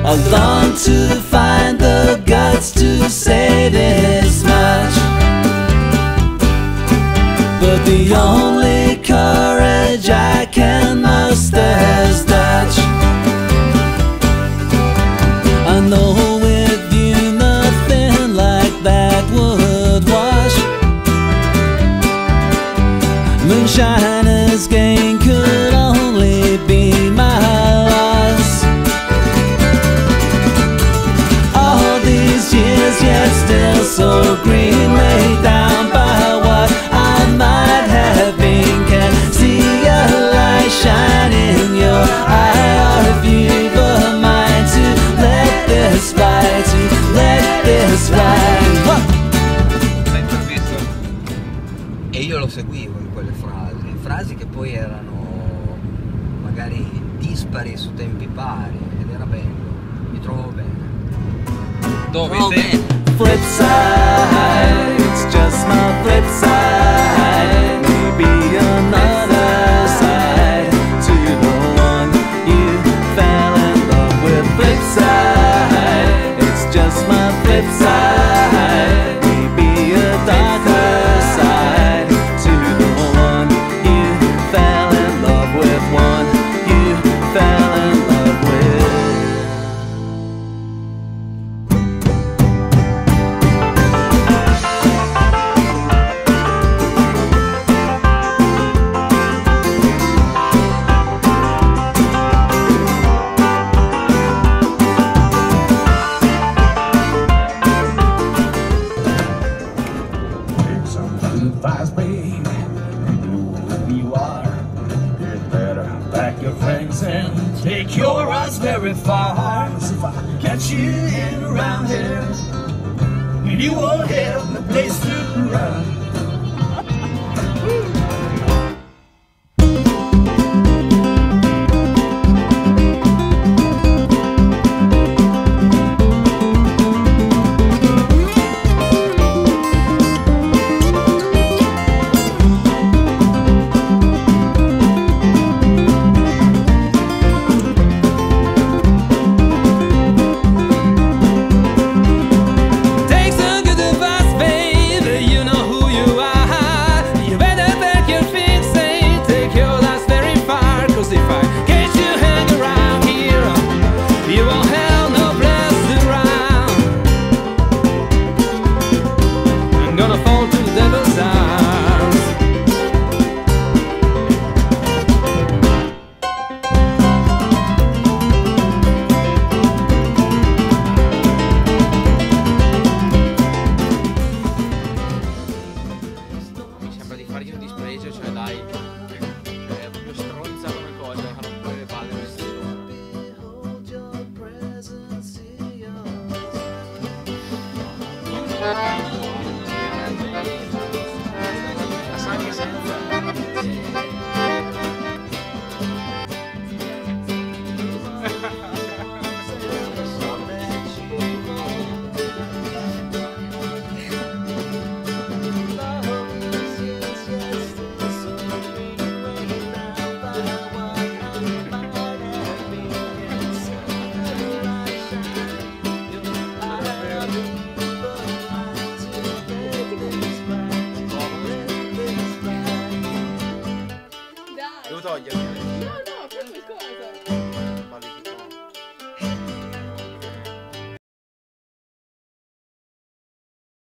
I long to find the guts to say this much, but the only courage I can muster is Dutch. I know with you nothing like that would wash. Moonshiner's gain could only be my loss. All these years yet still so green, laid down by what I might have been. Can see a light shine in your eye, or if you've a mind to let this fly, to let this fly. L'hai permesso? E io lo seguivo in quelle frasi che poi erano magari dispari su tempi pari, ed era bello, mi trovo bene. Dove sei? Flip side, it's just my flip side. Maybe another side to the one you fell in love with. Flip side, it's just my flip side. Maybe a darker side to the one you fell in love with. One you fell in love with. Advice, babe, know who you are. You'd better pack your things and take your eyes very far. 'Cause if I catch you in around here, you won't have no place to run. Fargli un dispregio, cioè dai, cioè è proprio stronza come cosa, a rompere le palle questa